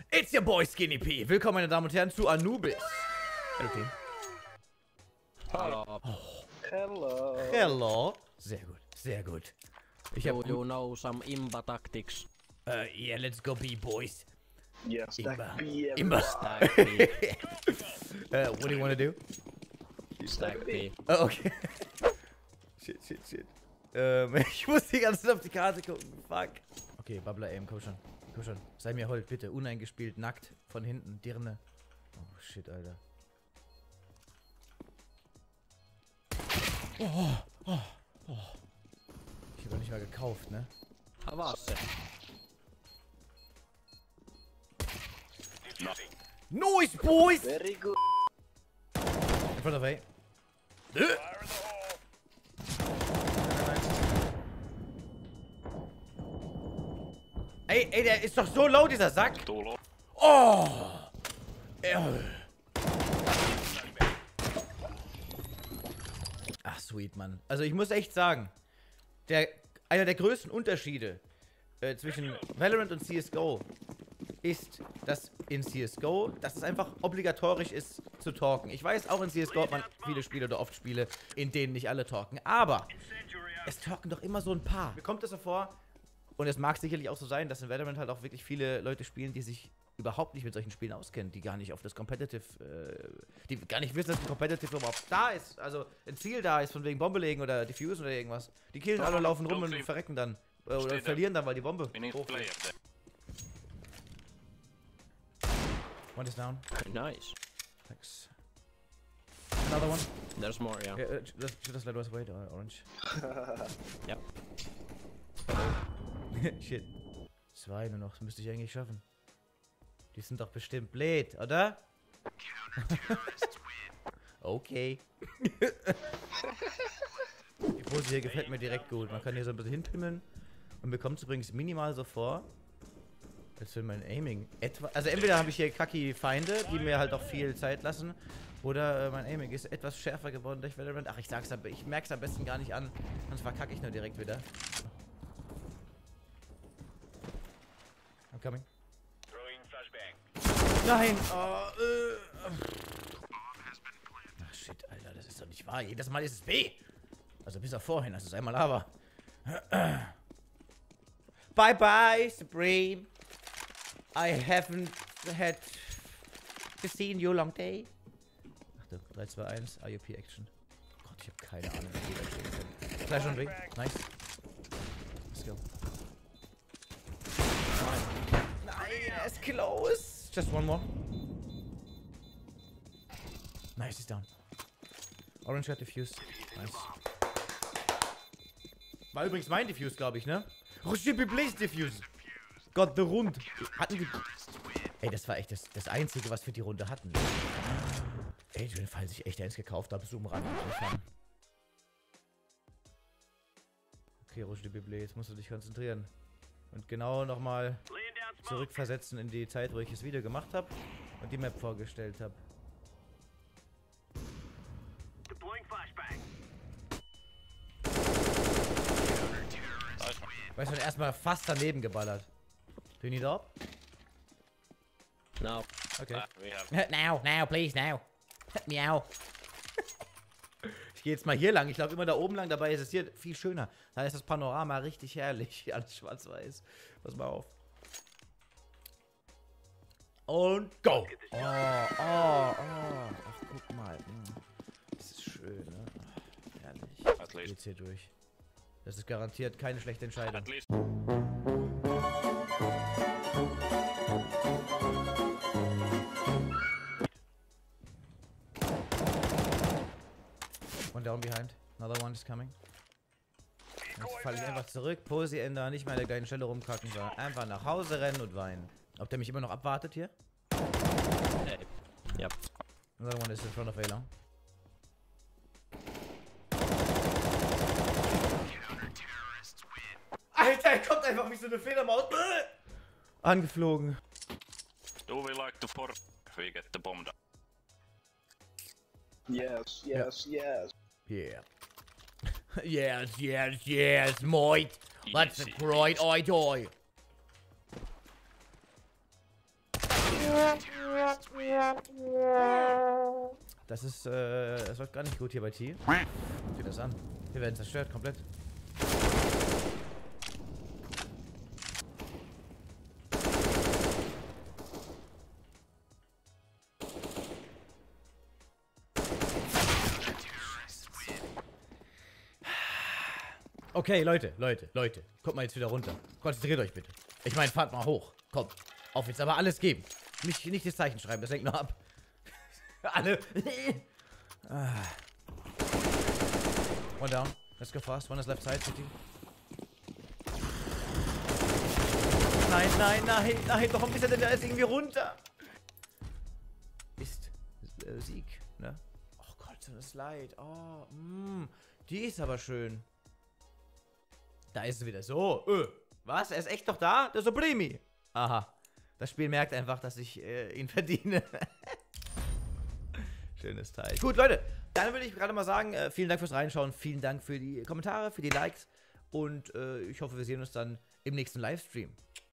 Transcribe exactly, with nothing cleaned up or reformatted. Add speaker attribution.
Speaker 1: It's your boy Skinny P. Willkommen, meine Damen und Herren, zu Anubis. Okay.
Speaker 2: Hallo.
Speaker 1: Oh.
Speaker 3: Hello.
Speaker 1: Hello. Sehr gut, sehr gut. Ich
Speaker 2: Do
Speaker 1: hab
Speaker 2: you know some Imba tactics?
Speaker 1: Uh, yeah, let's go B, boys.
Speaker 3: Yeah, stack
Speaker 1: Imba.
Speaker 3: B.
Speaker 1: Imba.
Speaker 2: Stack B.
Speaker 1: uh, what do you want to do?
Speaker 2: Stack B.
Speaker 1: Oh, okay. Shit, shit, shit. Ähm, ich muss die ganze Zeit auf die Karte gucken. Fuck. Okay, Bubbler Aim, komm schon. Komm schon. Sei mir hold, bitte. Uneingespielt, nackt, von hinten, Dirne. Oh, shit, Alter. Oh, oh, oh. Ich hab doch nicht mal gekauft, ne?
Speaker 2: Avase.
Speaker 1: Nice, boys!
Speaker 3: Very good.
Speaker 1: In front of A. Ey, ey, der ist doch so low, dieser Sack. Oh! Ach, sweet, Mann. Also ich muss echt sagen, der, einer der größten Unterschiede äh, zwischen Valorant und C S G O ist, dass in C S G O, dass es einfach obligatorisch ist zu talken. Ich weiß, auch in C S G O hat man viele Spiele oder oft Spiele, in denen nicht alle talken. Aber es talken doch immer so ein paar. Mir kommt es so vor, und es mag sicherlich auch so sein, dass in Valorant halt auch wirklich viele Leute spielen, die sich überhaupt nicht mit solchen Spielen auskennen, die gar nicht auf das Competitive, äh, die gar nicht wissen, dass ein Competitive überhaupt da ist, also ein Ziel da ist, von wegen Bombe legen oder Diffusen oder irgendwas. Die killen alle, laufen rum und verrecken dann. Äh, oder verlieren dann, weil die Bombe hochgeht. One is down.
Speaker 2: Nice.
Speaker 1: Thanks. Another one.
Speaker 2: There's more, yeah.
Speaker 1: Yeah, uh, just, just let us wait, uh, Orange.
Speaker 2: Yep.
Speaker 1: Shit. Zwei nur noch, das müsste ich eigentlich schaffen. Die sind doch bestimmt blöd, oder? Okay. Die Pose hier gefällt mir direkt gut. Man kann hier so ein bisschen hinpimmeln. Und mir kommt es übrigens minimal so vor, als wenn mein Aiming etwa... Also entweder habe ich hier kacki Feinde, die mir halt auch viel Zeit lassen, oder äh, mein Aiming ist etwas schärfer geworden durch Valorant. Ach, ich sag's aber, ich merk's am besten gar nicht an, sonst verkacke ich nur direkt wieder. I'm coming. Nein! Oh, äh. Ach shit, Alter, das ist doch nicht wahr. Jedes Mal ist es B. Also bis auf vorhin, das ist einmal aber. Bye bye, Supreme. I haven't had seen you long day. Achtung, drei, zwei, eins, I U P Action. Gott, ich hab keine Ahnung, wie das stehen kann. Flash on B. Nice. Let's go. Nein, er ist close. Just one more. Nice, he's down. Orange got diffused. Nice. War übrigens mein Diffuse, glaube ich, ne? Rochibi Blaze Diffuse. Gott, the Rund. Hatten die... Ey, das war echt das, das Einzige, was wir die Runde hatten. Ey, falls ich echt eins gekauft habe, zoom ran. Okay, Rochibi Blaze, musst du dich konzentrieren. Und genau nochmal zurückversetzen in die Zeit, wo ich das Video gemacht habe und die Map vorgestellt habe. Weißt du, erstmal fast daneben geballert. Do you need help?
Speaker 2: No.
Speaker 1: Okay. Now, now, please, now. Miau. Ich gehe jetzt mal hier lang. Ich glaube immer da oben lang. Dabei ist es hier viel schöner. Da ist das Panorama richtig herrlich. Alles schwarz-weiß. Pass mal auf. Und go! Oh, oh, oh. Ach, guck mal. Das ist schön, ne? Ach, herrlich. Geht's hier durch. Das ist garantiert keine schlechte Entscheidung. One down behind. Another one is coming. Jetzt falle ich einfach zurück, Pose ändern, nicht mehr an der gleichen Stelle rumkacken, sondern einfach nach Hause rennen und weinen. Ob der mich immer noch abwartet hier?
Speaker 2: Hey. Yep.
Speaker 1: Another one is in front of A long. Alter, er kommt einfach wie so eine Fledermaus. Angeflogen.
Speaker 4: Do we like to for if we get the bomb down?
Speaker 3: Yes, yes, yes.
Speaker 1: Yeah. Yes, yes, yes, mate. That's a great idea. Das ist, äh, das läuft gar nicht gut hier bei T. Guck dir das an. Wir werden zerstört, komplett. Okay, Leute, Leute, Leute. Kommt mal jetzt wieder runter. Konzentriert euch bitte. Ich meine, fahrt mal hoch. Kommt. Auf jetzt aber alles geben. Nicht, nicht das Zeichen schreiben, das lenkt nur ab. Alle. ah. One down. Let's go fast. One is left side, city. Nein, nein, nein, nein. Warum ist er denn da jetzt irgendwie runter? Ist äh, Sieg, ne? Oh Gott, so eine Slide. Oh, mh. Die ist aber schön. Da ist es wieder so. Öh. Was? Er ist echt noch da? Der Supremi. Aha. Das Spiel merkt einfach, dass ich äh, ihn verdiene. Schönes Teil. Gut, Leute. Dann würde ich gerade mal sagen, äh, vielen Dank fürs Reinschauen. Vielen Dank für die Kommentare, für die Likes. Und äh, ich hoffe, wir sehen uns dann im nächsten Livestream.